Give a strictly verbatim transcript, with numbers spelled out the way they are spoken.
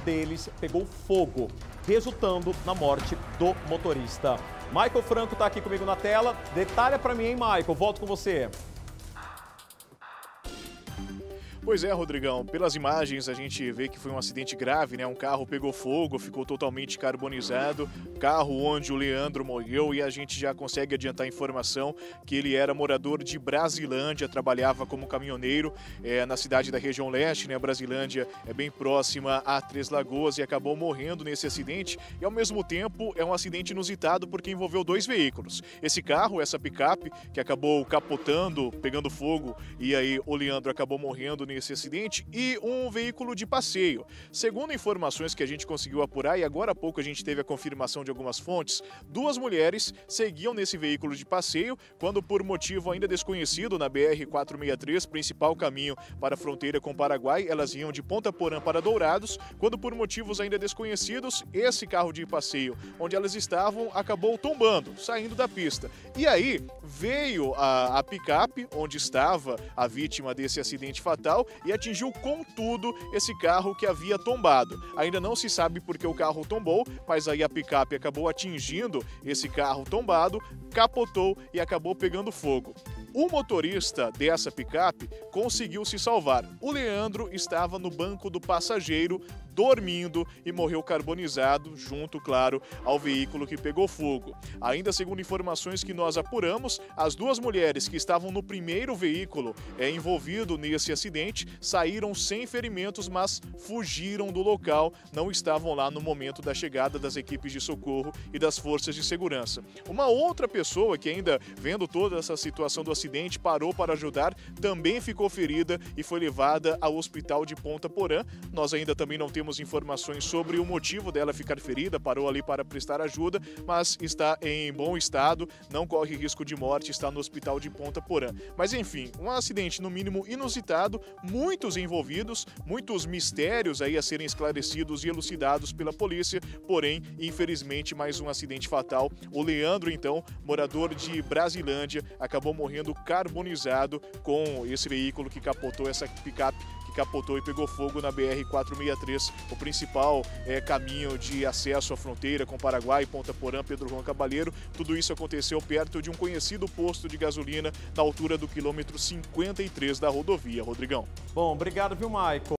deles pegou fogo, resultando na morte do motorista. Michael Franco está aqui comigo na tela. Detalha para mim, hein, Michael? Volto com você. Pois é, Rodrigão, pelas imagens a gente vê que foi um acidente grave, né? Um carro pegou fogo, ficou totalmente carbonizado, carro onde o Leandro morreu, e a gente já consegue adiantar a informação que ele era morador de Brasilândia, trabalhava como caminhoneiro é, na cidade da região leste, né? Brasilândia é bem próxima a Três Lagoas e acabou morrendo nesse acidente, e ao mesmo tempo é um acidente inusitado porque envolveu dois veículos. Esse carro, essa picape, que acabou capotando, pegando fogo, e aí o Leandro acabou morrendo nesse esse acidente, e um veículo de passeio. Segundo informações que a gente conseguiu apurar, e agora há pouco a gente teve a confirmação de algumas fontes, duas mulheres seguiam nesse veículo de passeio quando, por motivo ainda desconhecido, na B R quatrocentos e sessenta e três, principal caminho para a fronteira com o Paraguai, elas iam de Ponta Porã para Dourados, quando por motivos ainda desconhecidos, esse carro de passeio onde elas estavam acabou tombando, saindo da pista. E aí veio a, a picape onde estava a vítima desse acidente fatal e atingiu com tudo esse carro que havia tombado. Ainda não se sabe por que o carro tombou, mas aí a picape acabou atingindo esse carro tombado, capotou e acabou pegando fogo. O motorista dessa picape conseguiu se salvar. O Leandro estava no banco do passageiro, dormindo, e morreu carbonizado junto, claro, ao veículo que pegou fogo. Ainda segundo informações que nós apuramos, as duas mulheres que estavam no primeiro veículo é, envolvido nesse acidente saíram sem ferimentos, mas fugiram do local, não estavam lá no momento da chegada das equipes de socorro e das forças de segurança. Uma outra pessoa que ainda, vendo toda essa situação do acidente, parou para ajudar, também ficou ferida e foi levada ao hospital de Ponta Porã. Nós ainda também não temos informações sobre o motivo dela ficar ferida, parou ali para prestar ajuda, mas está em bom estado, não corre risco de morte, está no hospital de Ponta Porã. Mas enfim, um acidente no mínimo inusitado, muitos envolvidos, muitos mistérios aí a serem esclarecidos e elucidados pela polícia, porém, infelizmente, mais um acidente fatal. O Leandro, então, morador de Brasilândia, acabou morrendo carbonizado com esse veículo que capotou, essa picape que capotou e pegou fogo na B R quatrocentos e sessenta e três, o principal é, caminho de acesso à fronteira com Paraguai, Ponta Porã, Pedro Juan Cabaleiro. Tudo isso aconteceu perto de um conhecido posto de gasolina na altura do quilômetro cinquenta e três da rodovia. Rodrigão. Bom, obrigado, viu, Michael?